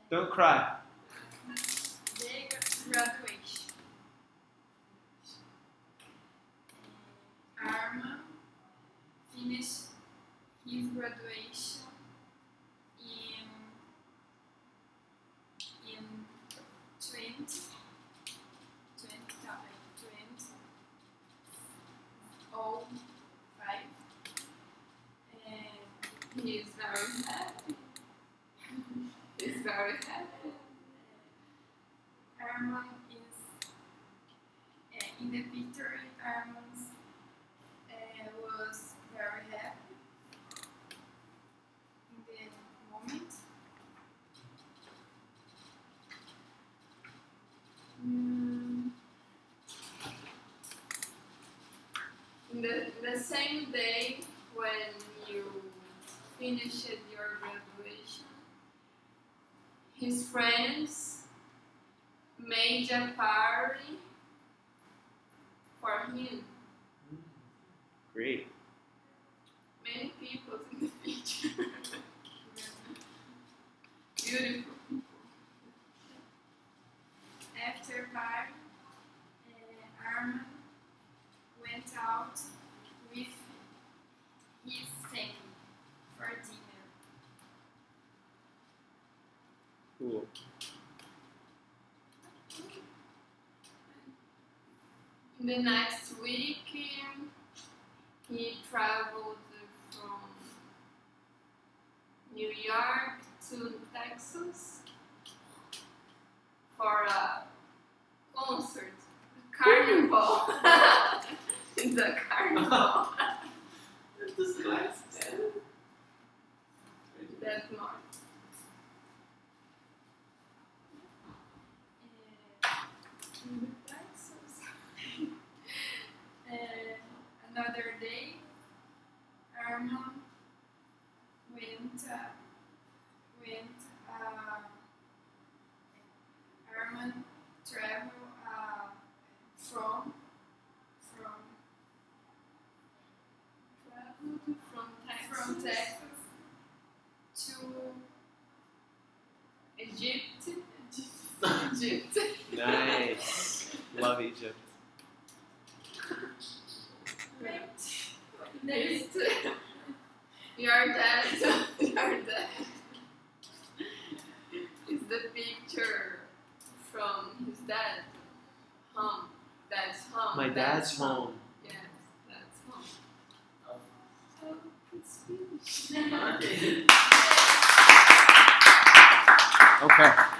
Don't cry. The graduation. Arman finished his graduation in 2005. And he's very happy. He's very happy. Arman is in the picture. Arman was very happy in the moment. The same day when you finished your graduation, his friends made a party for him. Great. Many people in the picture. Beautiful people. After party, Arman went out with his family for dinner. Cool. In the next week, he traveled from New York to Texas for a concert, a carnival. It's a carnival. This class. That month. In Texas. Another day, Arman traveled from Texas to Egypt. Egypt. Nice. Love Egypt. Next, your dad is the picture from his dad home. Dad's home. My dad's home. Yes, dad's home. So it's finished. Okay.